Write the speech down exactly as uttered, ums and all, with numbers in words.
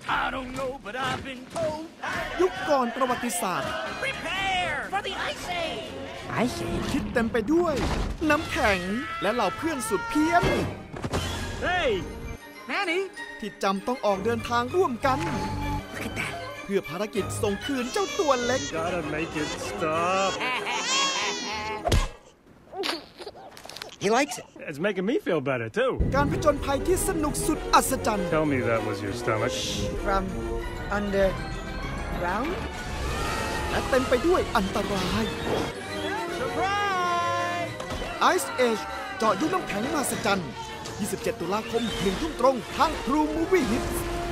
I don't know, but I've been told. ยุคก่อนประวัติศาสตร์ Prepare for the ice age. Ice age ที่เต็มไปด้วยน้ำแข็งและเหล่าเพื่อนสุดเพี้ยน Hey, Manny. ที่จำต้องออกเดินทางร่วมกัน Look at that เพื่อภารกิจส่งคืนเจ้าตัวเล็ก Gotta make it stop. He likes it It's making me feel better too. การผจญภัยที่สนุกสุดอัศจรรย์ Tell me that was your stomach. from underground และเต็มไปด้วยอันตราย Surprise! Ice Age เจาะยุคน้ำแข็งมหัศจรรย์ ยี่สิบเจ็ด ตุลาคม หนึ่ง ทุ่มตรงทาง True Movie Hits